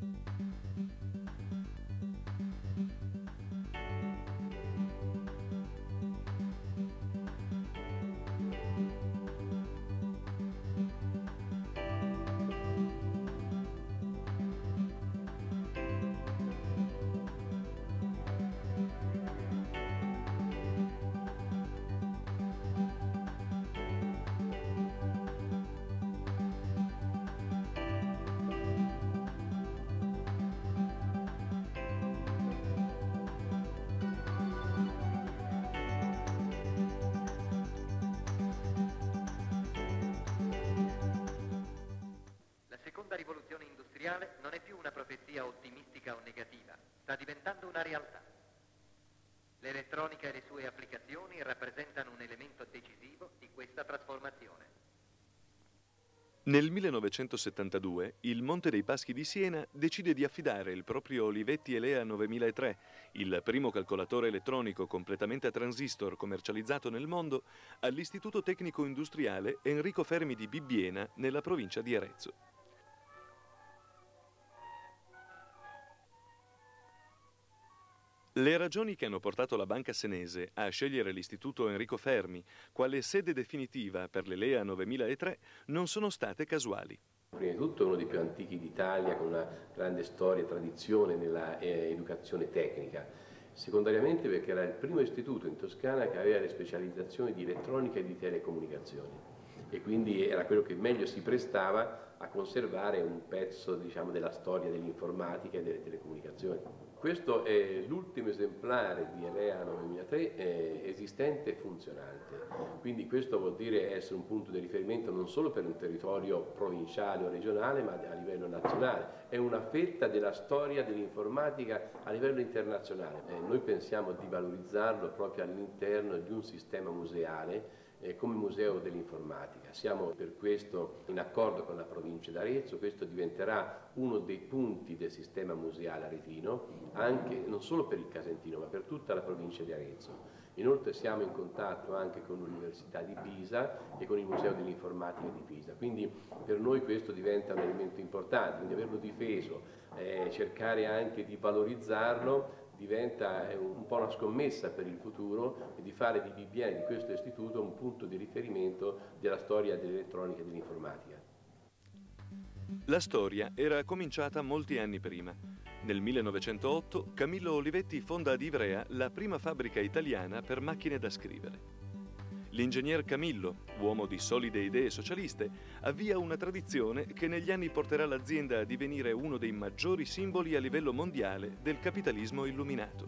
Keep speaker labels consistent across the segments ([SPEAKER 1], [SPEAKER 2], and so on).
[SPEAKER 1] La rivoluzione industriale non è più una profezia ottimistica o negativa, sta diventando una realtà. L'elettronica e le sue applicazioni rappresentano un elemento decisivo di questa trasformazione.
[SPEAKER 2] Nel 1972 il Monte dei Paschi di Siena decide di affidare il proprio Olivetti Elea 9003, il primo calcolatore elettronico completamente a transistor commercializzato nel mondo, all'Istituto Tecnico Industriale Enrico Fermi di Bibbiena, nella provincia di Arezzo. Le ragioni che hanno portato la banca senese a scegliere l'Istituto Enrico Fermi quale sede definitiva per l'Elea 9003 non sono state casuali.
[SPEAKER 3] Prima di tutto è uno dei più antichi d'Italia, con una grande storia e tradizione nella educazione tecnica. Secondariamente perché era il primo istituto in Toscana che aveva le specializzazioni di elettronica e di telecomunicazioni, e quindi era quello che meglio si prestava a conservare un pezzo, diciamo, della storia dell'informatica e delle telecomunicazioni. Questo è l'ultimo esemplare di Elea 9003 esistente e funzionante, quindi questo vuol dire essere un punto di riferimento non solo per un territorio provinciale o regionale, ma a livello nazionale. È una fetta della storia dell'informatica a livello internazionale. Noi pensiamo di valorizzarlo proprio all'interno di un sistema museale come museo dell'informatica. Siamo per questo in accordo con la provincia d'Arezzo. Questo diventerà uno dei punti del sistema museale aretino, anche non solo per il Casentino ma per tutta la provincia di Arezzo. Inoltre siamo in contatto anche con l'Università di Pisa e con il Museo dell'Informatica di Pisa, quindi per noi questo diventa un elemento importante, quindi averlo difeso, cercare anche di valorizzarlo diventa un po' una scommessa per il futuro, e di fare di Bibbiena, di questo istituto, un punto di riferimento della storia dell'elettronica e dell'informatica.
[SPEAKER 2] La storia era cominciata molti anni prima. Nel 1908 Camillo Olivetti fonda ad Ivrea la prima fabbrica italiana per macchine da scrivere. L'ingegner Camillo, uomo di solide idee socialiste, avvia una tradizione che negli anni porterà l'azienda a divenire uno dei maggiori simboli a livello mondiale del capitalismo illuminato.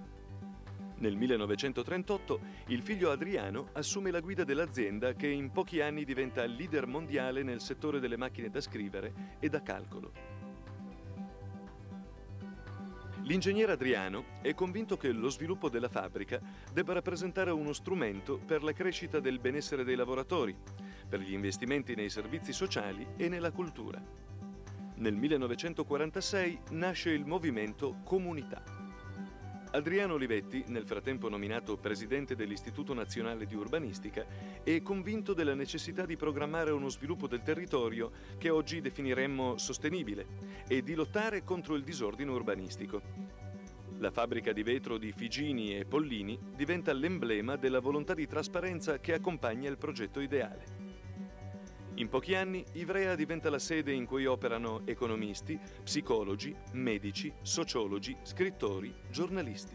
[SPEAKER 2] Nel 1938 il figlio Adriano assume la guida dell'azienda, che in pochi anni diventa leader mondiale nel settore delle macchine da scrivere e da calcolo. L'ingegnere Adriano è convinto che lo sviluppo della fabbrica debba rappresentare uno strumento per la crescita del benessere dei lavoratori, per gli investimenti nei servizi sociali e nella cultura. Nel 1946 nasce il movimento Comunità. Adriano Olivetti, nel frattempo nominato presidente dell'Istituto Nazionale di Urbanistica, è convinto della necessità di programmare uno sviluppo del territorio che oggi definiremmo sostenibile e di lottare contro il disordine urbanistico. La fabbrica di vetro di Figini e Pollini diventa l'emblema della volontà di trasparenza che accompagna il progetto ideale. In pochi anni Ivrea diventa la sede in cui operano economisti, psicologi, medici, sociologi, scrittori, giornalisti.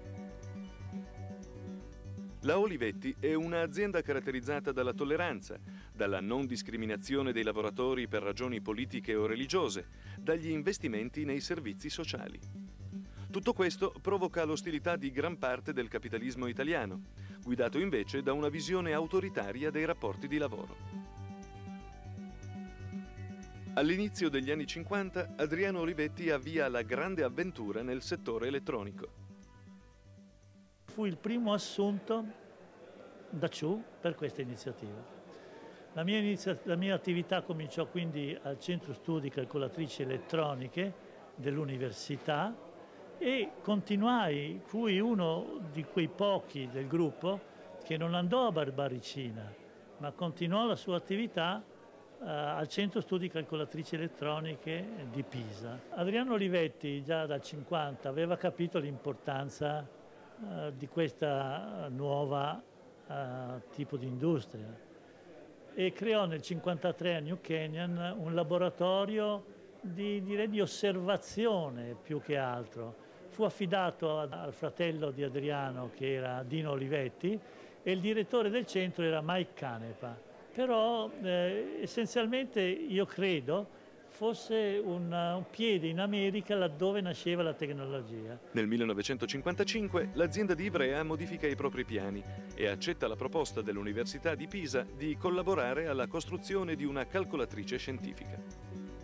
[SPEAKER 2] La Olivetti è un'azienda caratterizzata dalla tolleranza, dalla non discriminazione dei lavoratori per ragioni politiche o religiose, dagli investimenti nei servizi sociali. Tutto questo provoca l'ostilità di gran parte del capitalismo italiano, guidato invece da una visione autoritaria dei rapporti di lavoro. All'inizio degli anni 50 Adriano Olivetti avvia la grande avventura nel settore elettronico.
[SPEAKER 4] Fu il primo assunto da CIU per questa iniziativa. La mia attività cominciò quindi al Centro Studi Calcolatrici Elettroniche dell'Università e continuai, fui uno di quei pochi del gruppo che non andò a Barbaricina, ma continuò la sua attività al Centro Studi Calcolatrici Elettroniche di Pisa. Adriano Olivetti già dal 50 aveva capito l'importanza di questa nuova tipo di industria e creò nel 1953 a New Canyon un laboratorio direi di osservazione più che altro. Fu affidato al fratello di Adriano, che era Dino Olivetti, e il direttore del centro era Mike Canepa. Però essenzialmente io credo fosse un piede in America laddove nasceva la tecnologia.
[SPEAKER 2] Nel 1955 l'azienda di Ivrea modifica i propri piani e accetta la proposta dell'Università di Pisa di collaborare alla costruzione di una calcolatrice scientifica.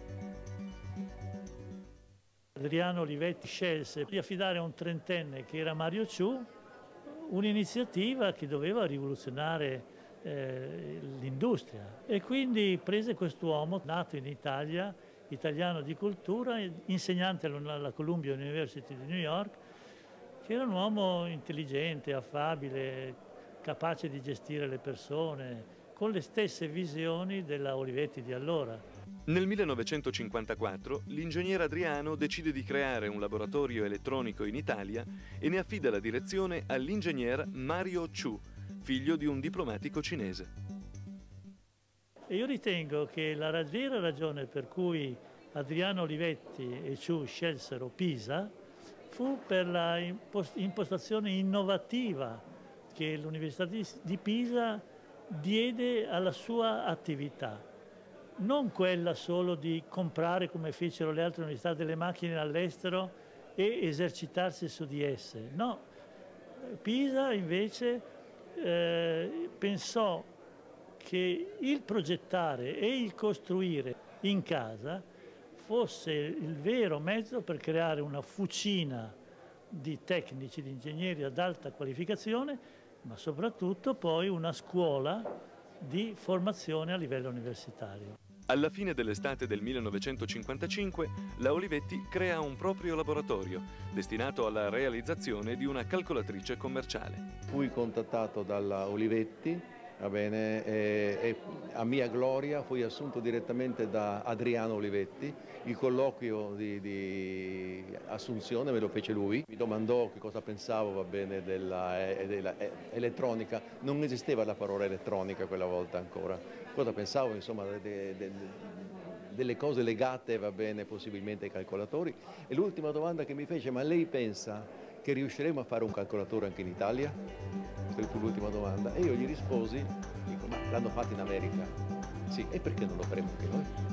[SPEAKER 4] Adriano Olivetti scelse di affidare a un trentenne che era Mario Ciù un'iniziativa che doveva rivoluzionare l'industria e quindi prese quest'uomo nato in Italia, italiano di cultura, insegnante alla Columbia University di New York, che era un uomo intelligente, affabile, capace di gestire le persone, con le stesse visioni della Olivetti di allora.
[SPEAKER 2] Nel 1954 l'ingegnere Adriano decide di creare un laboratorio elettronico in Italia e ne affida la direzione all'ingegner Mario Ciù, figlio di un diplomatico cinese.
[SPEAKER 4] E io ritengo che la vera ragione per cui Adriano Olivetti e Ciù scelsero Pisa fu per la impostazione innovativa che l'Università di Pisa diede alla sua attività. Non quella solo di comprare, come fecero le altre università, delle macchine all'estero e esercitarsi su di esse. No, Pisa invece pensò che il progettare e il costruire in casa fosse il vero mezzo per creare una fucina di tecnici, di ingegneri ad alta qualificazione, ma soprattutto poi una scuola di formazione a livello universitario.
[SPEAKER 2] Alla fine dell'estate del 1955, la Olivetti crea un proprio laboratorio destinato alla realizzazione di una calcolatrice commerciale.
[SPEAKER 5] Fui contattato dalla Olivetti, va bene, e a mia gloria fui assunto direttamente da Adriano Olivetti. Il colloquio di assunzione me lo fece lui, mi domandò che cosa pensavo, va bene, della elettronica. Non esisteva la parola elettronica quella volta ancora. Cosa pensavo, insomma, delle cose legate, va bene, possibilmente ai calcolatori. E l'ultima domanda che mi fece: ma lei pensa che riusciremo a fare un calcolatore anche in Italia? Questa fu l'ultima domanda. E io gli risposi, dico, ma l'hanno fatto in America. Sì, e perché non lo faremo anche noi?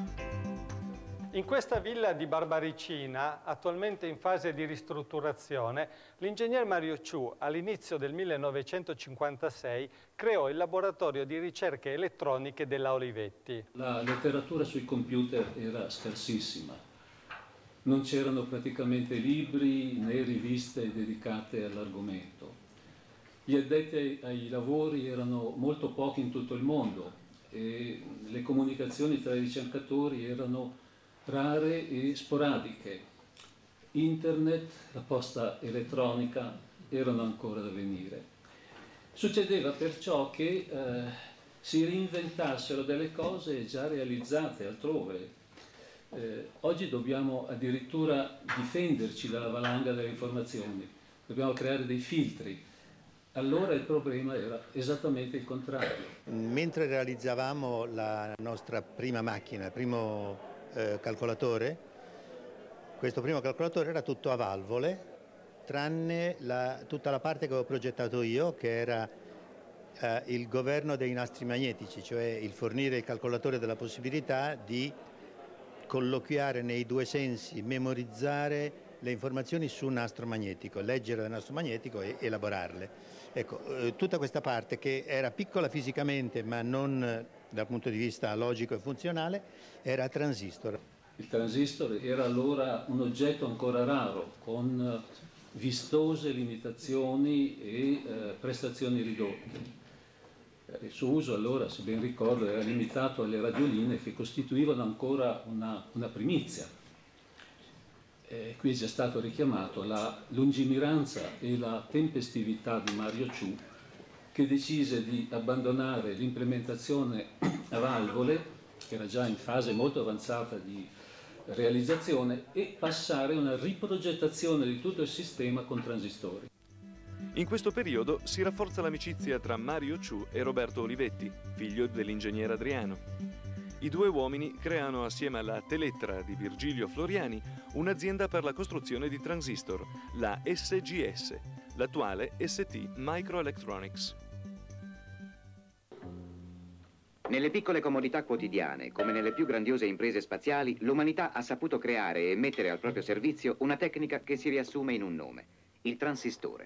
[SPEAKER 6] In questa villa di Barbaricina, attualmente in fase di ristrutturazione, l'ingegner Mario Ciù, all'inizio del 1956, creò il laboratorio di ricerche elettroniche della Olivetti.
[SPEAKER 7] La letteratura sui computer era scarsissima. Non c'erano praticamente libri né riviste dedicate all'argomento. Gli addetti ai lavori erano molto pochi in tutto il mondo e le comunicazioni tra i ricercatori erano rare e sporadiche. Internet, la posta elettronica erano ancora da venire. Succedeva perciò che si reinventassero delle cose già realizzate altrove. Oggi dobbiamo addirittura difenderci dalla valanga delle informazioni, dobbiamo creare dei filtri. Allora il problema era esattamente il contrario.
[SPEAKER 8] Mentre realizzavamo la nostra prima macchina, il primo calcolatore, questo primo calcolatore era tutto a valvole, tranne tutta la parte che avevo progettato io, che era il governo dei nastri magnetici, cioè il fornire il calcolatore della possibilità di colloquiare nei due sensi, memorizzare le informazioni su un nastro magnetico, leggere dal nastro magnetico e elaborarle. Ecco, tutta questa parte che era piccola fisicamente ma non dal punto di vista logico e funzionale era transistor.
[SPEAKER 7] Il transistor era allora un oggetto ancora raro, con vistose limitazioni e prestazioni ridotte. Il suo uso allora, se ben ricordo, era limitato alle radioline che costituivano ancora una primizia. Qui è già stato richiamato la lungimiranza e la tempestività di Mario Ciù, che decise di abbandonare l'implementazione a valvole che era già in fase molto avanzata di realizzazione, e passare a una riprogettazione di tutto il sistema con transistori.
[SPEAKER 2] In questo periodo si rafforza l'amicizia tra Mario Ciù e Roberto Olivetti, figlio dell'ingegnere Adriano. I due uomini creano assieme alla Telettra di Virgilio Floriani un'azienda per la costruzione di transistor, la SGS, l'attuale ST Microelectronics.
[SPEAKER 9] Nelle piccole comodità quotidiane, come nelle più grandiose imprese spaziali, l'umanità ha saputo creare e mettere al proprio servizio una tecnica che si riassume in un nome: il transistore.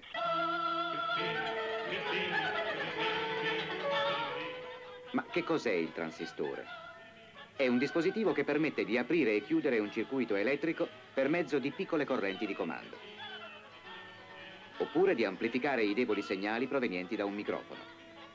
[SPEAKER 9] Ma che cos'è il transistore? È un dispositivo che permette di aprire e chiudere un circuito elettrico per mezzo di piccole correnti di comando, oppure di amplificare i deboli segnali provenienti da un microfono.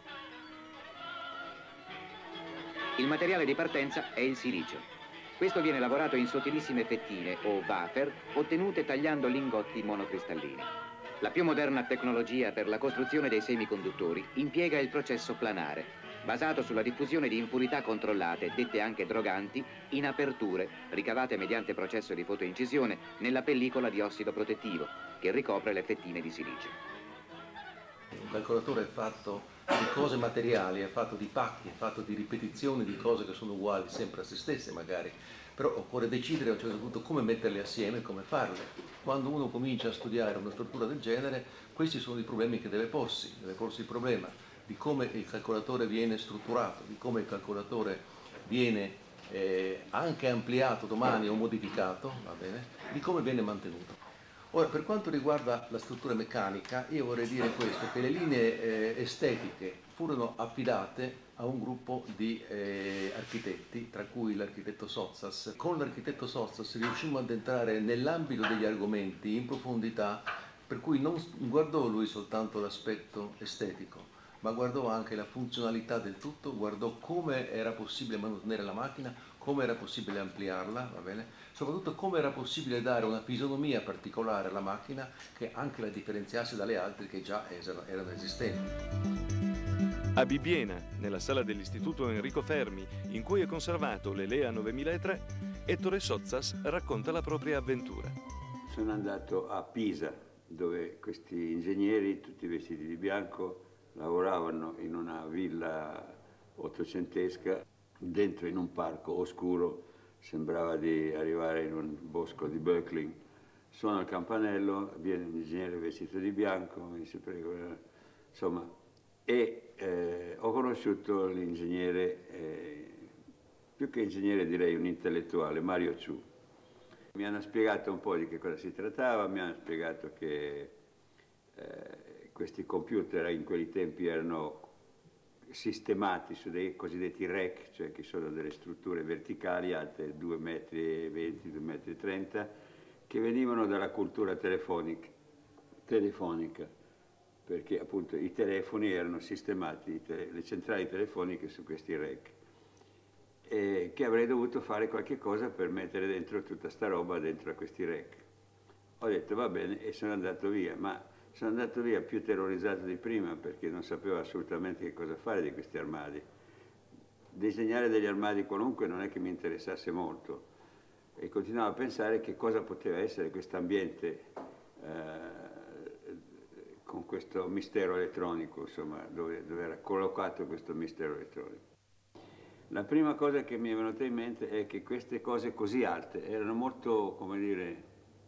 [SPEAKER 9] Il materiale di partenza è il silicio. Questo viene lavorato in sottilissime fettine o wafer ottenute tagliando lingotti monocristallini. La più moderna tecnologia per la costruzione dei semiconduttori impiega il processo planare, basato sulla diffusione di impurità controllate, dette anche droganti, in aperture ricavate mediante processo di fotoincisione nella pellicola di ossido protettivo che ricopre le fettine di silicio.
[SPEAKER 5] Un calcolatore è fatto di cose materiali, è fatto di pacchi, è fatto di ripetizioni di cose che sono uguali sempre a se stesse magari, però occorre decidere a un certo punto come metterle assieme e come farle. Quando uno comincia a studiare una struttura del genere, questi sono i problemi che deve porsi il problema di come il calcolatore viene strutturato, di come il calcolatore viene anche ampliato domani o modificato, va bene? Di come viene mantenuto. Ora, per quanto riguarda la struttura meccanica, io vorrei dire questo, che le linee estetiche furono affidate a un gruppo di architetti, tra cui l'architetto Sozzas. Con l'architetto Sozzas riuscimmo ad entrare nell'ambito degli argomenti in profondità, per cui non guardò lui soltanto l'aspetto estetico, ma guardò anche la funzionalità del tutto, guardò come era possibile mantenere la macchina, come era possibile ampliarla, va bene? Soprattutto come era possibile dare una fisionomia particolare alla macchina che anche la differenziasse dalle altre che già erano esistenti.
[SPEAKER 2] A Bibbiena, nella sala dell'Istituto Enrico Fermi, in cui è conservato l'Elea 9003, Ettore Sozzas racconta la propria avventura.
[SPEAKER 10] Sono andato a Pisa, dove questi ingegneri, tutti vestiti di bianco, lavoravano in una villa ottocentesca, dentro in un parco oscuro, sembrava di arrivare in un bosco di Böckling. Suono il campanello, viene un ingegnere vestito di bianco, mi dice prego, insomma, e ho conosciuto l'ingegnere, più che ingegnere direi un intellettuale, Mario Ciù. Mi hanno spiegato un po' di che cosa si trattava, mi hanno spiegato che questi computer in quei tempi erano sistemati su dei cosiddetti rack, cioè che sono delle strutture verticali alte 2,20 metri, 2,30 metri, che venivano dalla cultura telefonica, perché appunto i telefoni erano sistemati, le centrali telefoniche su questi rack, e che avrei dovuto fare qualche cosa per mettere dentro tutta sta roba dentro a questi rack. Ho detto va bene e sono andato via, ma sono andato via più terrorizzato di prima perché non sapevo assolutamente che cosa fare di questi armadi. Disegnare degli armadi qualunque non è che mi interessasse molto e continuavo a pensare che cosa poteva essere questo ambiente con questo mistero elettronico, insomma, dove era collocato questo mistero elettronico. La prima cosa che mi è venuta in mente è che queste cose così alte erano molto, come dire,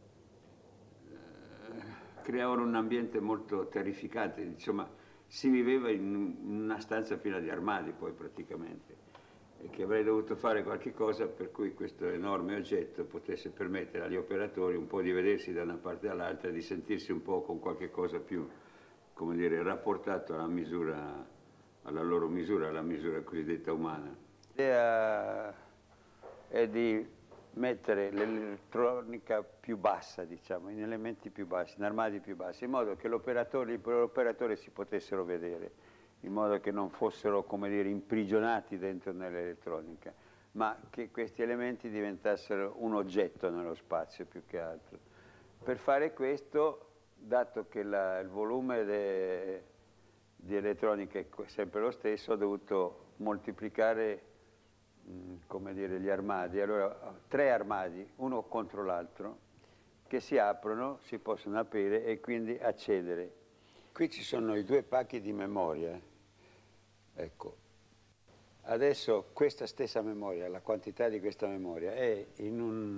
[SPEAKER 10] creavano un ambiente molto terrificante, insomma si viveva in una stanza piena di armadi poi praticamente, e che avrei dovuto fare qualche cosa per cui questo enorme oggetto potesse permettere agli operatori un po' di vedersi da una parte all'altra e di sentirsi un po' con qualche cosa più, come dire, rapportato alla misura, alla loro misura, alla misura cosiddetta umana.
[SPEAKER 11] L'idea è di mettere l'elettronica più bassa, diciamo, in elementi più bassi, in armadi più bassi, in modo che gli operatori si potessero vedere, in modo che non fossero, come dire, imprigionati dentro nell'elettronica, ma che questi elementi diventassero un oggetto nello spazio più che altro. Per fare questo, dato che il volume di elettronica è sempre lo stesso, ho dovuto moltiplicare come dire, gli armadi, allora 3 armadi, uno contro l'altro, che si aprono, si possono aprire e quindi accedere. Qui ci sono i 2 pacchi di memoria, ecco. Adesso questa stessa memoria, la quantità di questa memoria è in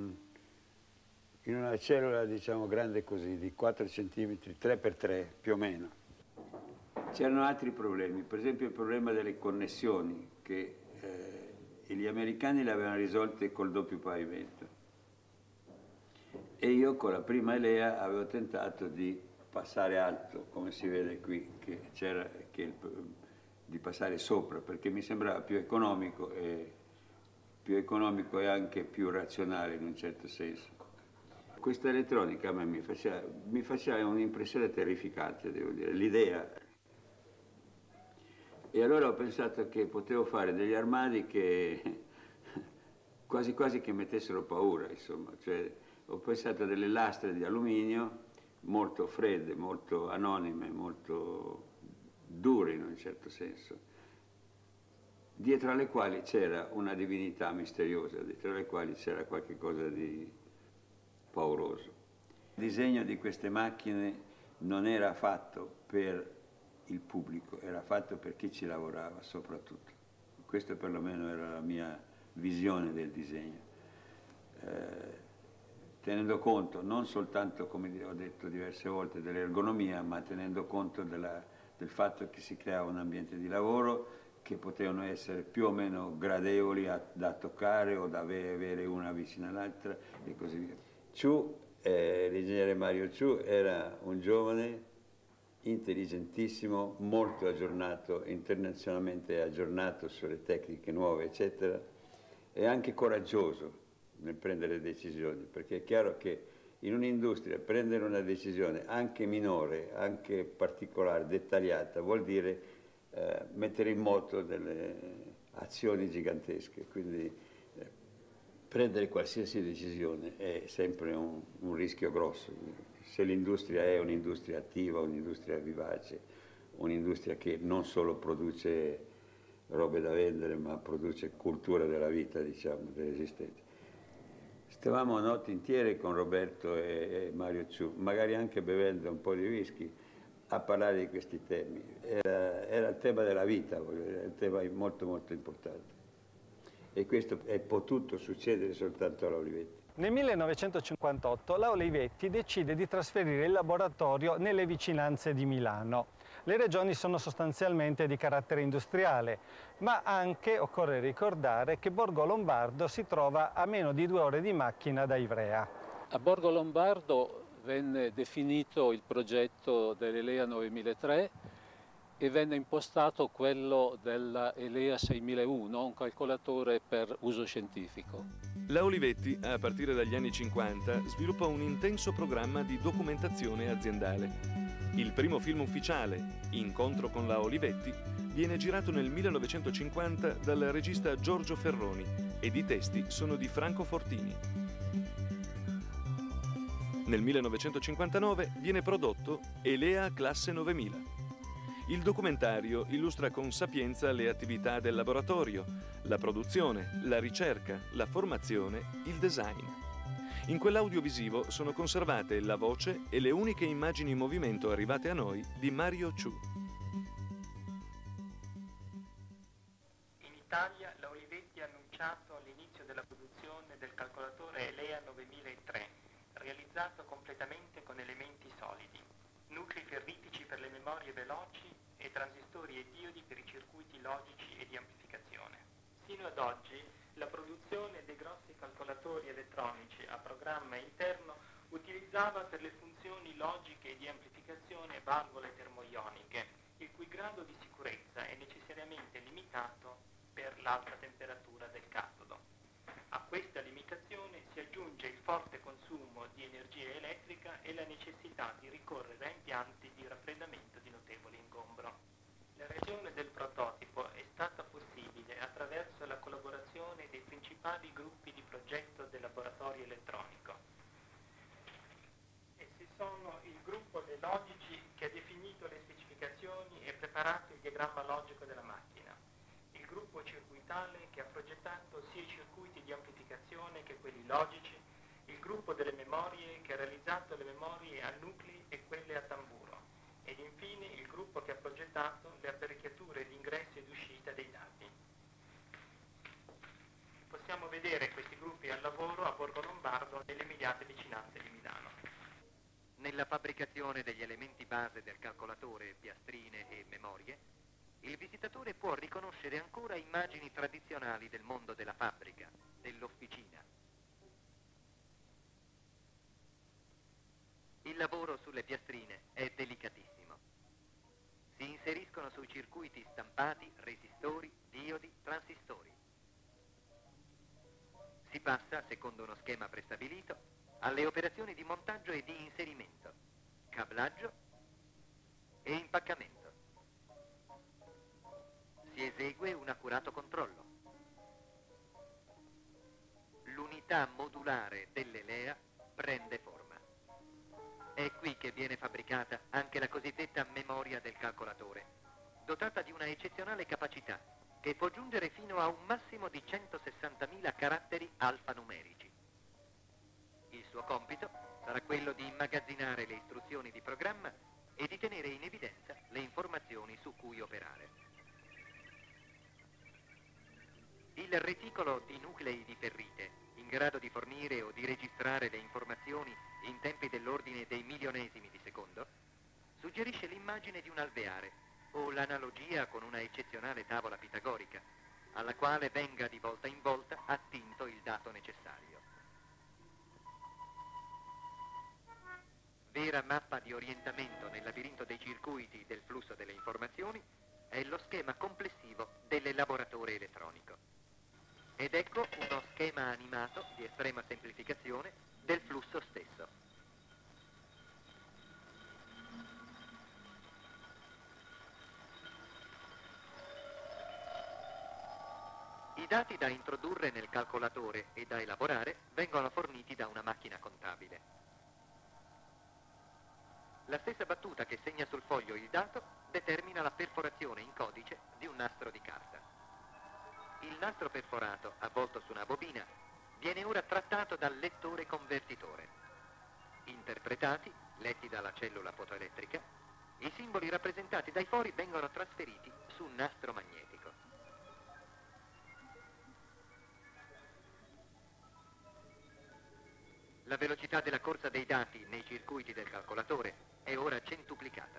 [SPEAKER 11] una cellula, diciamo, grande così, di 4 cm, 3x3 più o meno.
[SPEAKER 10] C'erano altri problemi, per esempio il problema delle connessioni, che gli americani le avevano risolte col doppio pavimento. E io con la prima Elea avevo tentato di passare alto, come si vede qui, di passare sopra, perché mi sembrava più economico e anche più razionale in un certo senso. Questa elettronica a me mi faceva un'impressione terrificante, devo dire, l'idea. E allora ho pensato che potevo fare degli armadi che quasi quasi che mettessero paura, insomma. Cioè, ho pensato a delle lastre di alluminio molto fredde, molto anonime, molto dure in un certo senso, dietro alle quali c'era una divinità misteriosa, dietro alle quali c'era qualche cosa di pauroso. Il disegno di queste macchine non era fatto per il pubblico, era fatto per chi ci lavorava soprattutto. Questa perlomeno era la mia visione del disegno. Tenendo conto non soltanto, come ho detto diverse volte, dell'ergonomia, ma tenendo conto del fatto che si creava un ambiente di lavoro che potevano essere più o meno gradevoli da toccare o da avere una vicino all'altra e così via. Ciù, l'ingegnere Mario Ciù, era un giovane intelligentissimo, molto aggiornato, internazionalmente aggiornato sulle tecniche nuove, eccetera, e anche coraggioso nel prendere decisioni, perché è chiaro che in un'industria prendere una decisione anche minore, anche particolare, dettagliata, vuol dire mettere in moto delle azioni gigantesche, quindi prendere qualsiasi decisione è sempre un rischio grosso. Se l'industria è un'industria attiva, un'industria vivace, un'industria che non solo produce robe da vendere, ma produce cultura della vita, diciamo, dell'esistenza. Stavamo notti intiere con Roberto e Mario Ciù, magari anche bevendo un po' di whisky, a parlare di questi temi. Era il tema della vita, era un tema molto molto importante. E questo è potuto succedere soltanto alla Olivetti.
[SPEAKER 6] Nel 1958 la Olivetti decide di trasferire il laboratorio nelle vicinanze di Milano. Le regioni sono sostanzialmente di carattere industriale, ma anche occorre ricordare che Borgo Lombardo si trova a meno di 2 ore di macchina da Ivrea.
[SPEAKER 7] A Borgo Lombardo venne definito il progetto dell'Elea 9003 e venne impostato quello della Elea 6001, un calcolatore per uso scientifico.
[SPEAKER 2] La Olivetti, a partire dagli anni 50, sviluppa un intenso programma di documentazione aziendale. Il primo film ufficiale, Incontro con la Olivetti, viene girato nel 1950 dal regista Giorgio Ferroni ed i testi sono di Franco Fortini. Nel 1959 viene prodotto Elea Classe 9000. Il documentario illustra con sapienza le attività del laboratorio, la produzione, la ricerca, la formazione, il design. In quell'audiovisivo sono conservate la voce e le uniche immagini in movimento arrivate a noi di Mario Ciù.
[SPEAKER 12] In Italia la Olivetti ha annunciato l'inizio della produzione del calcolatore Elea 9003, realizzato completamente con elementi solidi, nuclei ferritici per le memorie veloci e transistori e diodi per i circuiti logici e di amplificazione. Sino ad oggi la produzione dei grossi calcolatori elettronici a programma interno utilizzava per le funzioni logiche e di amplificazione valvole termoioniche, il cui grado di sicurezza è necessariamente limitato per l'alta temperatura del catodo. A questa limitazione si aggiunge il forte consumo di energia elettrica e la necessità di ricorrere a impianti di raffreddamento di notevole ingombro. La realizzazione del prototipo è stata possibile attraverso la collaborazione dei principali gruppi di progetto del laboratorio elettronico. Essi sono il gruppo dei logici che ha definito le specificazioni e preparato il diagramma logico della macchina, il gruppo gruppo circuitale che ha progettato sia i circuiti di amplificazione che quelli logici, il gruppo delle memorie che ha realizzato le memorie a nuclei e quelle a tamburo, ed infine il gruppo che ha progettato le apparecchiature di ingresso ed uscita dei dati. Possiamo vedere questi gruppi al lavoro a Borgo Lombardo nelle immediate vicinanze di Milano.
[SPEAKER 1] Nella fabbricazione degli elementi base del calcolatore, piastrine e memorie, il visitatore può riconoscere ancora immagini tradizionali del mondo della fabbrica, dell'officina. Il lavoro sulle piastrine è delicatissimo. Si inseriscono sui circuiti stampati resistori, diodi, transistori. Si passa, secondo uno schema prestabilito, alle operazioni di montaggio e di inserimento, cablaggio e impaccamento. Si esegue un accurato controllo. L'unità modulare delle LEA prende forma. È qui che viene fabbricata anche la cosiddetta memoria del calcolatore, dotata di una eccezionale capacità che può giungere fino a un massimo di 160.000 caratteri alfanumerici. Il suo compito sarà quello di immagazzinare le istruzioni di programma e di tenere in evidenza le informazioni su cui operare. Il reticolo di nuclei di ferrite, in grado di fornire o di registrare le informazioni in tempi dell'ordine dei milionesimi di secondo, suggerisce l'immagine di un alveare o l'analogia con una eccezionale tavola pitagorica, alla quale venga di volta in volta attinto il dato necessario. Vera mappa di orientamento nel labirinto dei circuiti del flusso delle informazioni è lo schema complessivo dell'elaboratore elettronico. Ed ecco uno schema animato di estrema semplificazione del flusso stesso. I dati da introdurre nel calcolatore e da elaborare vengono forniti da una macchina contabile. La stessa battuta che segna sul foglio il dato determina la perforazione in codice di un nastro di carta. Il nastro perforato, avvolto su una bobina, viene ora trattato dal lettore convertitore. Interpretati, letti dalla cellula fotoelettrica, i simboli rappresentati dai fori vengono trasferiti su un nastro magnetico. La velocità della corsa dei dati nei circuiti del calcolatore è ora centuplicata.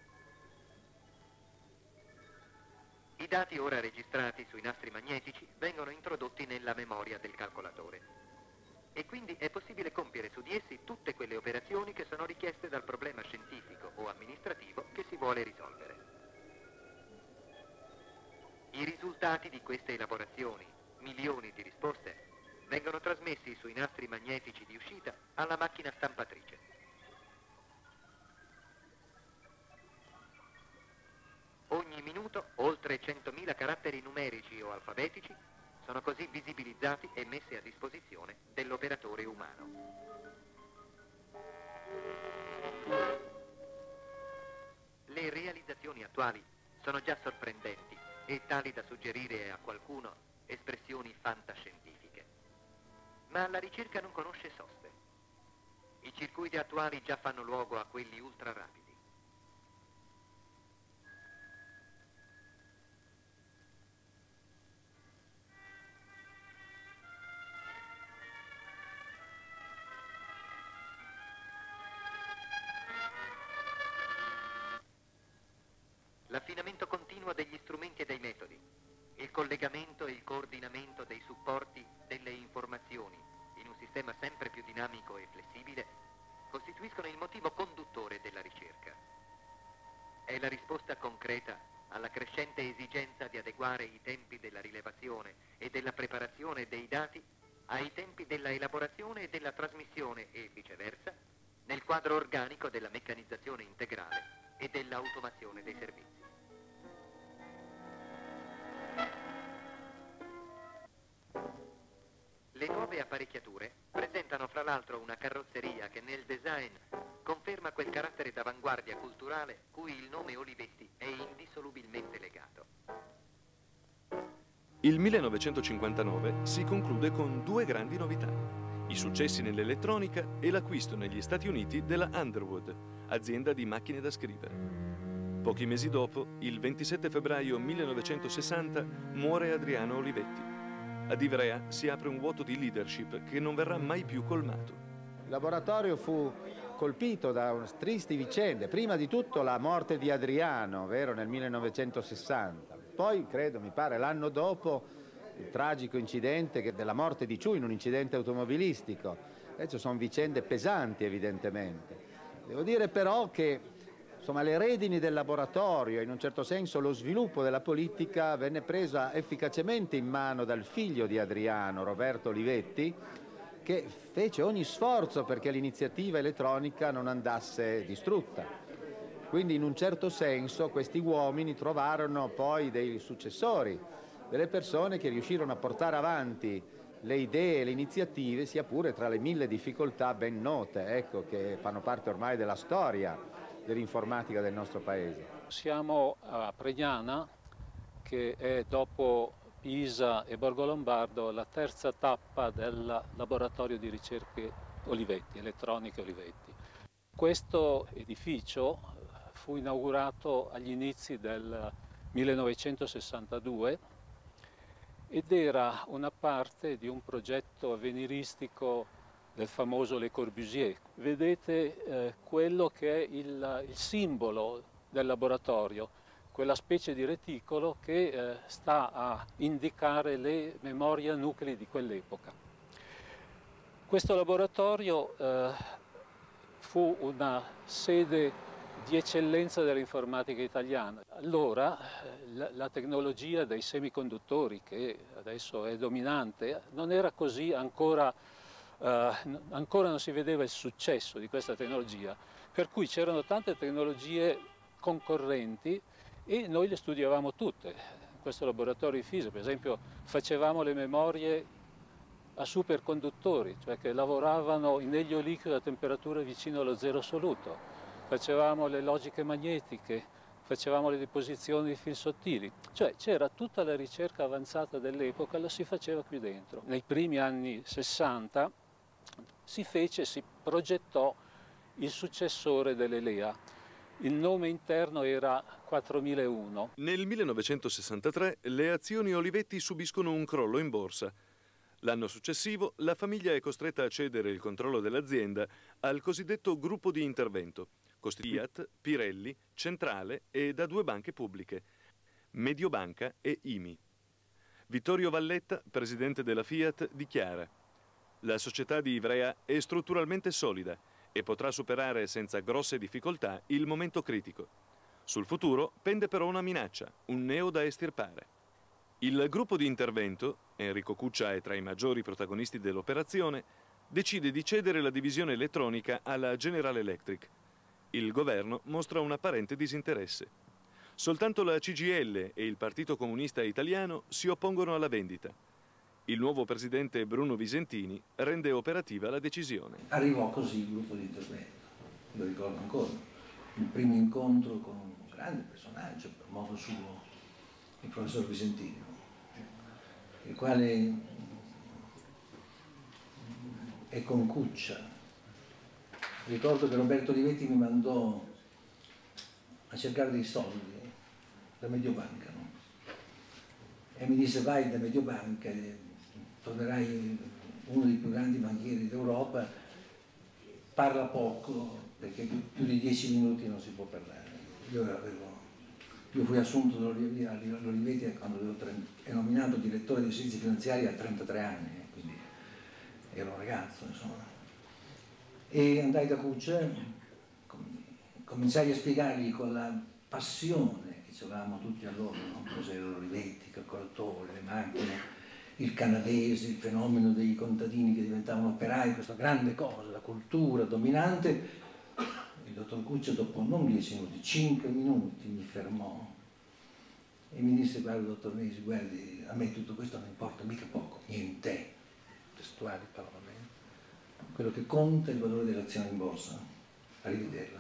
[SPEAKER 1] I dati ora registrati sui nastri magnetici vengono introdotti nella memoria del calcolatore e quindi è possibile compiere su di essi tutte quelle operazioni che sono richieste dal problema scientifico o amministrativo che si vuole risolvere. I risultati di queste elaborazioni, milioni di risposte, vengono trasmessi sui nastri magnetici di uscita alla macchina stampatrice. Ogni minuto oltre 100.000 caratteri numerici o alfabetici sono così visibilizzati e messi a disposizione dell'operatore umano. Le realizzazioni attuali sono già sorprendenti e tali da suggerire a qualcuno espressioni fantascientifiche. Ma la ricerca non conosce soste. I circuiti attuali già fanno luogo a quelli ultra rapidi. L'affinamento continuo degli strumenti e dei metodi, il collegamento e il coordinamento dei supporti delle informazioni in un sistema sempre più dinamico e flessibile costituiscono il motivo conduttore della ricerca. È la risposta concreta alla crescente esigenza di adeguare i tempi della rilevazione e della preparazione dei dati ai tempi della elaborazione e della trasmissione e viceversa nel quadro organico della meccanizzazione integrale e dell'automazione dei servizi. Le nuove apparecchiature presentano fra l'altro una carrozzeria che nel design conferma quel carattere d'avanguardia culturale cui il nome Olivetti è indissolubilmente legato.
[SPEAKER 2] Il 1959 si conclude con due grandi novità: i successi nell'elettronica e l'acquisto negli Stati Uniti della Underwood, azienda di macchine da scrivere. Pochi mesi dopo, il 27 febbraio 1960, muore Adriano Olivetti. Ad Ivrea si apre un vuoto di leadership che non verrà mai più colmato.
[SPEAKER 13] Il laboratorio fu colpito da tristi vicende, prima di tutto la morte di Adriano, vero, nel 1960. Poi, mi pare l'anno dopo, il tragico incidente della morte di Ciù in un incidente automobilistico. Adesso sono vicende pesanti, evidentemente. Devo dire però che insomma, le redini del laboratorio e in un certo senso lo sviluppo della politica venne presa efficacemente in mano dal figlio di Adriano, Roberto Olivetti, che fece ogni sforzo perché l'iniziativa elettronica non andasse distrutta. Quindi in un certo senso questi uomini trovarono poi dei successori, delle persone che riuscirono a portare avanti le idee e le iniziative, sia pure tra le mille difficoltà ben note, ecco, che fanno parte ormai della storia dell'informatica del nostro paese.
[SPEAKER 7] Siamo a Pregnana, che è dopo Pisa e Borgo Lombardo la terza tappa del laboratorio di ricerche Olivetti, elettroniche Olivetti. Questo edificio fu inaugurato agli inizi del 1962 ed era una parte di un progetto avveniristico del famoso Le Corbusier. Vedete quello che è il simbolo del laboratorio, quella specie di reticolo che sta a indicare le memorie nuclei di quell'epoca. Questo laboratorio fu una sede di eccellenza dell'informatica italiana. Allora la tecnologia dei semiconduttori, che adesso è dominante, non era così ancora non si vedeva il successo di questa tecnologia, per cui c'erano tante tecnologie concorrenti e noi le studiavamo tutte. In questo laboratorio di fisica, per esempio, facevamo le memorie a superconduttori, cioè che lavoravano in elio liquido a temperatura vicino allo zero assoluto. Facevamo le logiche magnetiche, facevamo le deposizioni di film sottili, cioè c'era tutta la ricerca avanzata dell'epoca, la si faceva qui dentro. Nei primi anni 60 si progettò il successore dell'ELEA. Il nome interno era 4001.
[SPEAKER 2] Nel 1963 le azioni Olivetti subiscono un crollo in borsa. L'anno successivo la famiglia è costretta a cedere il controllo dell'azienda al cosiddetto gruppo di intervento, Fiat, Pirelli, Centrale e da due banche pubbliche, Mediobanca e IMI. Vittorio Valletta, presidente della Fiat, dichiara: la società di Ivrea è strutturalmente solida e potrà superare senza grosse difficoltà il momento critico. Sul futuro pende però una minaccia, un neo da estirpare. Il gruppo di intervento, Enrico Cuccia è tra i maggiori protagonisti dell'operazione, decide di cedere la divisione elettronica alla General Electric. Il governo mostra un apparente disinteresse. Soltanto la CGIL e il Partito Comunista Italiano si oppongono alla vendita. Il nuovo presidente Bruno Visentini rende operativa la decisione.
[SPEAKER 14] Arrivò così il gruppo di intervento, lo ricordo ancora, il primo incontro con un grande personaggio, per modo suo, il professor Visentini, il quale è con Cuccia. Ricordo che Roberto Olivetti mi mandò a cercare dei soldi da Mediobanca, no? E mi disse: vai da Mediobanca, tornerai uno dei più grandi banchieri d'Europa, parla poco perché più di 10 minuti non si può parlare. Io fui assunto all'Olivetti quando ero nominato direttore dei servizi finanziari a 33 anni, quindi ero un ragazzo, insomma. E andai da Cuccia, cominciai a spiegargli con la passione che avevamo tutti allora, no? Cos'erano Olivetti, i calcolatori, le macchine, il canadese, il fenomeno dei contadini che diventavano operai, questa grande cosa, la cultura dominante. Il dottor Cuccia dopo non 10 minuti, 5 minuti mi fermò e mi disse: guarda dottor Nesi, guardi, a me tutto questo non importa mica poco, niente, testuali parole. Quello che conta è il valore dell'azione in borsa. Arrivederla.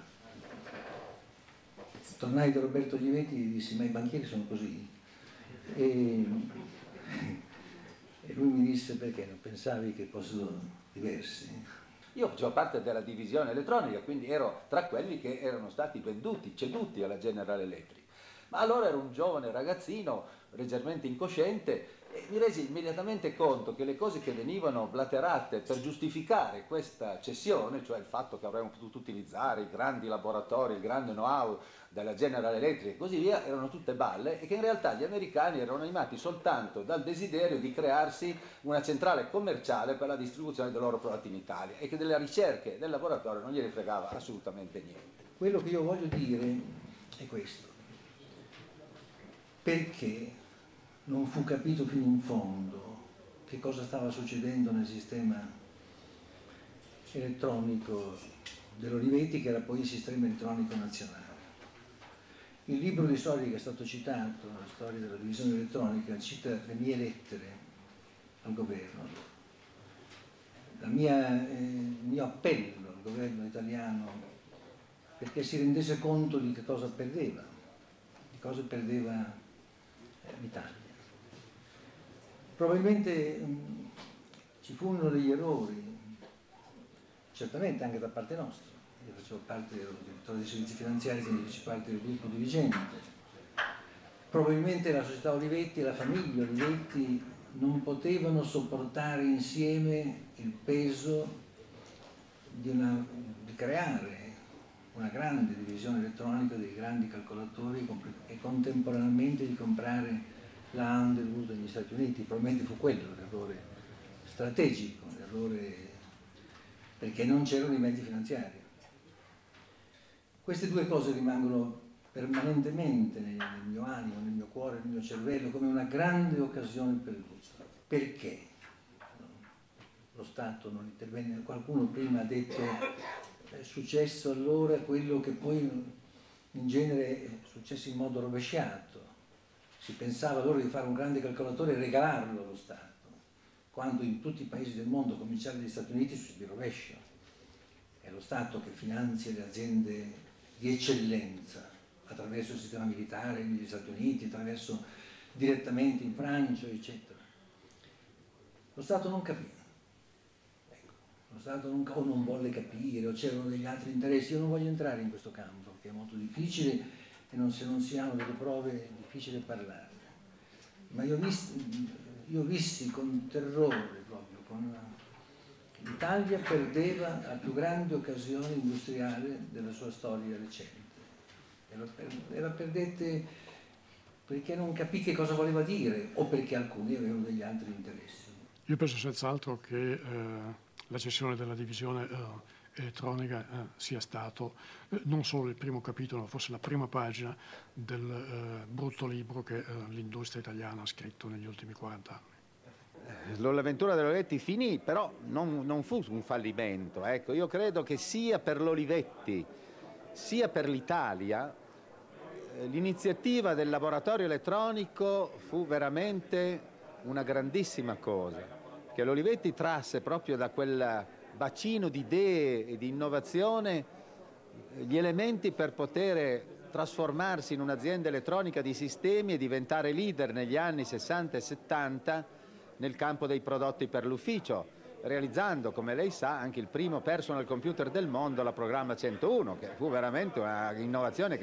[SPEAKER 14] Tornai da Roberto Olivetti e gli dissi: ma i banchieri sono così? E E lui mi disse: perché non pensavi che fossero diversi?
[SPEAKER 13] Io facevo parte della divisione elettronica, quindi ero tra quelli che erano stati ceduti alla General Electric. Ma allora ero un giovane ragazzino, leggermente incosciente, e mi resi immediatamente conto che le cose che venivano blaterate per giustificare questa cessione, cioè il fatto che avremmo potuto utilizzare i grandi laboratori, il grande know-how della General Electric e così via, erano tutte balle, e che in realtà gli americani erano animati soltanto dal desiderio di crearsi una centrale commerciale per la distribuzione dei loro prodotti in Italia, e che delle ricerche del laboratorio non gliene fregava assolutamente niente.
[SPEAKER 14] Quello che io voglio dire è questo: perché non fu capito fino in fondo che cosa stava succedendo nel sistema elettronico dell'Olivetti, che era poi il sistema elettronico nazionale. Il libro di storia che è stato citato, la storia della divisione elettronica, cita le mie lettere al governo. Il mio appello al governo italiano perché si rendesse conto di che cosa perdeva, di cosa perdeva l'Italia. Probabilmente ci furono degli errori, certamente anche da parte nostra. Io facevo parte del direttore dei servizi finanziari, quindi feci parte del gruppo dirigente. Probabilmente la società Olivetti e la famiglia Olivetti non potevano sopportare insieme il peso di creare una grande divisione elettronica dei grandi calcolatori e contemporaneamente di comprare la Underwood negli Stati Uniti. Probabilmente fu quello l'errore strategico, l'errore perché non c'erano i mezzi finanziari. Queste due cose rimangono permanentemente nel mio animo, nel mio cuore, nel mio cervello, come una grande occasione perduta. Perché lo Stato non intervenne? Qualcuno prima ha detto: è successo allora quello che poi in genere è successo in modo rovesciato. Si pensava allora di fare un grande calcolatore e regalarlo allo Stato, quando in tutti i paesi del mondo, a cominciare dagli Stati Uniti, succede il rovescio. È lo Stato che finanzia le aziende di eccellenza attraverso il sistema militare negli Stati Uniti, attraverso direttamente in Francia, eccetera. Lo Stato non capiva. Lo Stato o non volle capire, o c'erano degli altri interessi. Io non voglio entrare in questo campo, perché è molto difficile e se non si hanno delle prove è difficile parlarne. Ma io vissi con terrore proprio, l'Italia perdeva la più grande occasione industriale della sua storia recente. E la perdette perché non capì che cosa voleva dire, o perché alcuni avevano degli altri interessi.
[SPEAKER 15] Io penso senz'altro che la cessione della divisione elettronica sia stato non solo il primo capitolo, ma forse la prima pagina del brutto libro che l'industria italiana ha scritto negli ultimi 40 anni.
[SPEAKER 13] L'avventura dell'Olivetti finì, però non fu un fallimento. Ecco, io credo che sia per l'Olivetti sia per l'Italia l'iniziativa del laboratorio elettronico fu veramente una grandissima cosa, che l'Olivetti trasse proprio da quel bacino di idee e di innovazione gli elementi per poter trasformarsi in un'azienda elettronica di sistemi e diventare leader negli anni 60 e 70 nel campo dei prodotti per l'ufficio, realizzando, come lei sa, anche il primo personal computer del mondo, la Programma 101, che fu veramente un'innovazione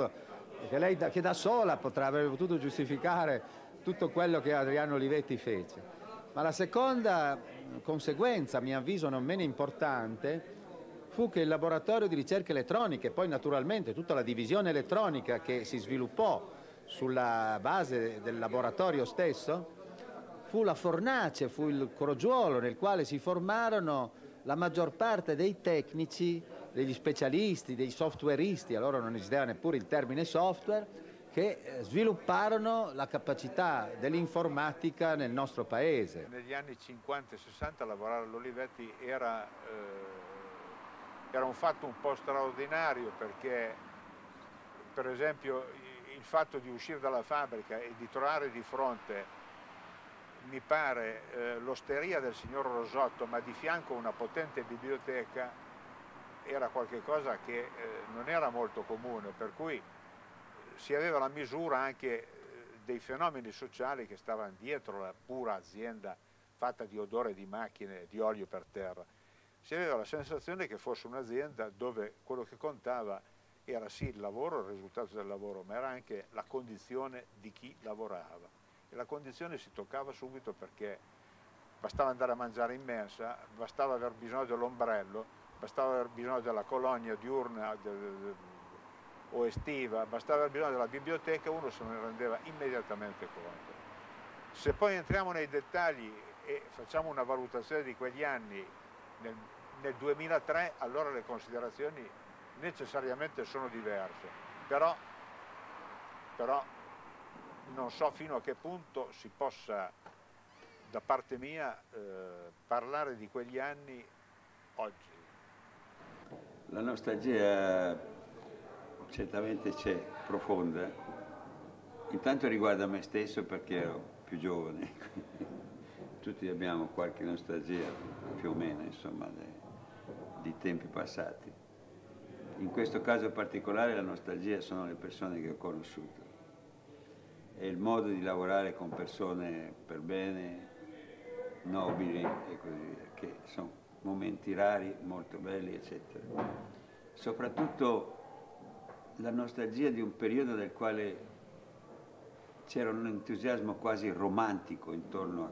[SPEAKER 13] che da sola avrebbe potuto giustificare tutto quello che Adriano Olivetti fece. Ma la seconda conseguenza, a mio avviso non meno importante, fu che il laboratorio di ricerche elettroniche, poi naturalmente tutta la divisione elettronica che si sviluppò sulla base del laboratorio stesso, fu la fornace, fu il crogiuolo nel quale si formarono la maggior parte dei tecnici, degli specialisti, dei softwareisti, allora non esisteva neppure il termine software, che svilupparono la capacità dell'informatica nel nostro paese.
[SPEAKER 16] Negli anni 50 e 60 lavorare all'Olivetti era un fatto un po' straordinario, perché per esempio il fatto di uscire dalla fabbrica e di trovare di fronte, mi pare, l'osteria del signor Rosotto, ma di fianco una potente biblioteca, era qualcosa che non era molto comune, per cui si aveva la misura anche dei fenomeni sociali che stavano dietro la pura azienda fatta di odore di macchine, di olio per terra. Si aveva la sensazione che fosse un'azienda dove quello che contava era sì il lavoro, il risultato del lavoro, ma era anche la condizione di chi lavorava. E la condizione si toccava subito perché bastava andare a mangiare in mensa, bastava aver bisogno dell'ombrello, bastava aver bisogno della colonia diurna o estiva, bastava aver bisogno della biblioteca, uno se ne rendeva immediatamente conto. Se poi entriamo nei dettagli e facciamo una valutazione di quegli anni, nel 2003, allora le considerazioni necessariamente sono diverse, però non so fino a che punto si possa, da parte mia, parlare di quegli anni oggi.
[SPEAKER 10] La nostalgia certamente c'è, profonda. Intanto riguarda me stesso perché ero più giovane, tutti abbiamo qualche nostalgia, più o meno, insomma, di tempi passati. In questo caso particolare la nostalgia sono le persone che ho conosciuto. È il modo di lavorare con persone per bene, nobili e così via, che sono momenti rari, molto belli, eccetera. Soprattutto la nostalgia di un periodo nel quale c'era un entusiasmo quasi romantico intorno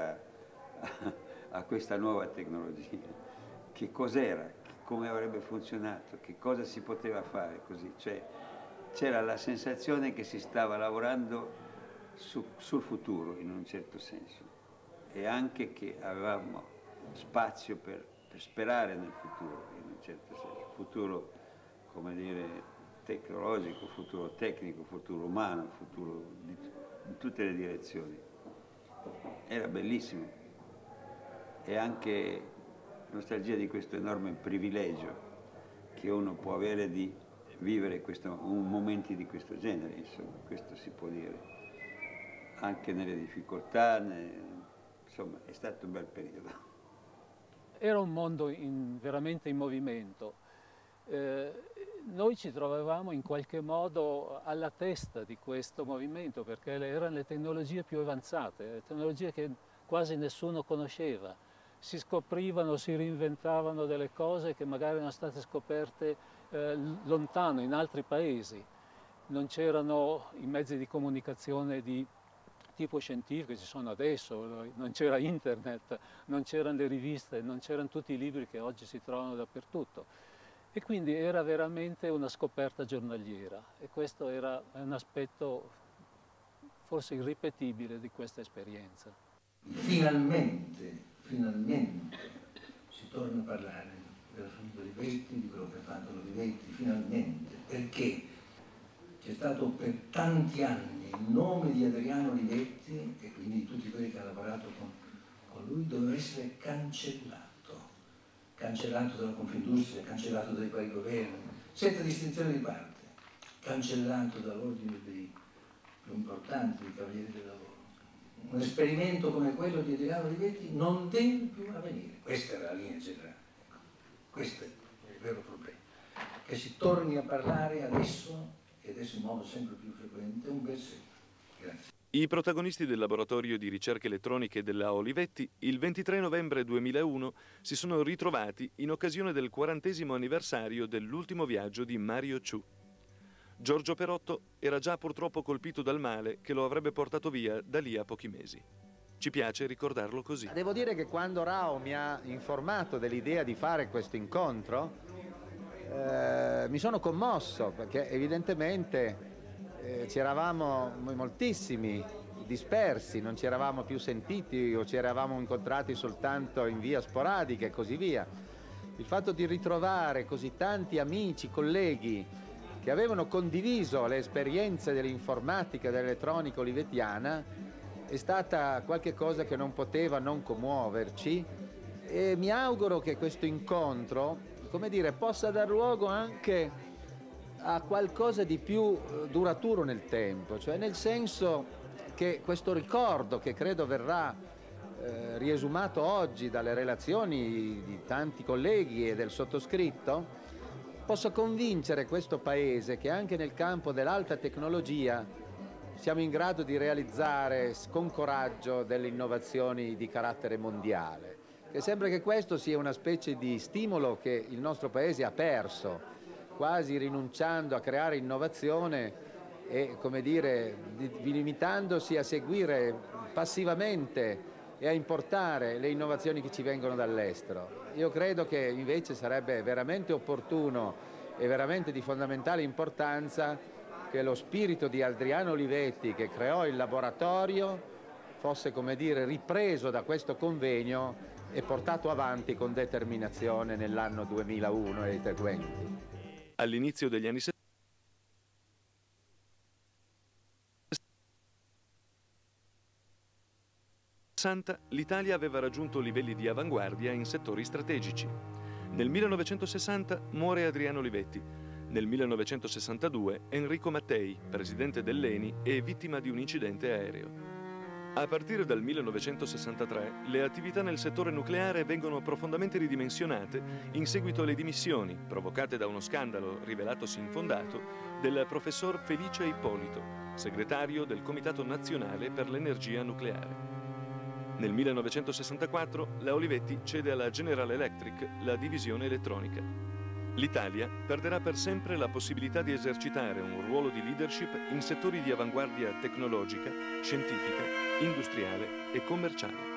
[SPEAKER 10] a questa nuova tecnologia. Che cos'era, come avrebbe funzionato, che cosa si poteva fare così. Cioè, c'era la sensazione che si stava lavorando sul futuro, in un certo senso, e anche che avevamo spazio per sperare nel futuro, in un certo senso. Futuro, come dire, tecnologico, futuro tecnico, futuro umano, futuro in tutte le direzioni. Era bellissimo. E anche nostalgia di questo enorme privilegio che uno può avere di vivere momenti di questo genere, insomma, questo si può dire. Anche nelle difficoltà, insomma, è stato un bel periodo.
[SPEAKER 7] Era un mondo veramente in movimento. Noi ci trovavamo in qualche modo alla testa di questo movimento perché erano le tecnologie più avanzate, le tecnologie che quasi nessuno conosceva. Si scoprivano, si reinventavano delle cose che magari erano state scoperte lontano, in altri paesi. Non c'erano i mezzi di comunicazione di tipo scientifico che ci sono adesso, non c'era internet, non c'erano le riviste, non c'erano tutti i libri che oggi si trovano dappertutto. E quindi era veramente una scoperta giornaliera e questo era un aspetto forse irripetibile di questa esperienza.
[SPEAKER 14] Finalmente si torna a parlare della famiglia Olivetti, di quello che ha fatto Olivetti, finalmente, perché c'è stato per tanti anni il nome di Adriano Olivetti e quindi di tutti quelli che hanno lavorato con lui doveva essere cancellato dalla Confindustria, cancellato dai vari governi, senza distinzione di parte, cancellato dall'ordine dei più importanti, dei Cavalieri del Lavoro. Un esperimento come quello di Adriano Olivetti non deve più avvenire. Questa era la linea generale. Questo è il vero problema. Che si torni a parlare adesso, e adesso in modo sempre più frequente, un bel segno. Grazie.
[SPEAKER 2] I protagonisti del laboratorio di ricerche elettroniche della Olivetti il 23 novembre 2001 si sono ritrovati in occasione del 40° anniversario dell'ultimo viaggio di Mario Ciù. Giorgio Perotto era già purtroppo colpito dal male che lo avrebbe portato via da lì a pochi mesi. Ci piace ricordarlo così.
[SPEAKER 13] Devo dire che quando Rao mi ha informato dell'idea di fare questo incontro mi sono commosso perché evidentemente ci eravamo moltissimi dispersi, non ci eravamo più sentiti o ci eravamo incontrati soltanto in via sporadica e così via. Il fatto di ritrovare così tanti amici, colleghi che avevano condiviso le esperienze dell'informatica e dell'elettronica olivettiana è stata qualche cosa che non poteva non commuoverci e mi auguro che questo incontro, come dire, possa dar luogo anche a qualcosa di più duraturo nel tempo, cioè nel senso che questo ricordo che credo verrà riesumato oggi dalle relazioni di tanti colleghi e del sottoscritto possa convincere questo Paese che anche nel campo dell'alta tecnologia siamo in grado di realizzare con coraggio delle innovazioni di carattere mondiale. E sembra che questo sia una specie di stimolo che il nostro Paese ha perso, quasi rinunciando a creare innovazione e, come dire, limitandosi a seguire passivamente e a importare le innovazioni che ci vengono dall'estero. Io credo che invece sarebbe veramente opportuno e veramente di fondamentale importanza che lo spirito di Adriano Olivetti, che creò il laboratorio, fosse, come dire, ripreso da questo convegno e portato avanti con determinazione nell'anno 2001 e i seguenti.
[SPEAKER 2] All'inizio degli anni 60 l'Italia aveva raggiunto livelli di avanguardia in settori strategici. Nel 1960 muore Adriano Olivetti. Nel 1962 Enrico Mattei, presidente dell'ENI, è vittima di un incidente aereo. A partire dal 1963 le attività nel settore nucleare vengono profondamente ridimensionate in seguito alle dimissioni, provocate da uno scandalo rivelatosi infondato, del professor Felice Ippolito, segretario del Comitato Nazionale per l'Energia Nucleare. Nel 1964 la Olivetti cede alla General Electric la divisione elettronica. L'Italia perderà per sempre la possibilità di esercitare un ruolo di leadership in settori di avanguardia tecnologica, scientifica, industriale e commerciale.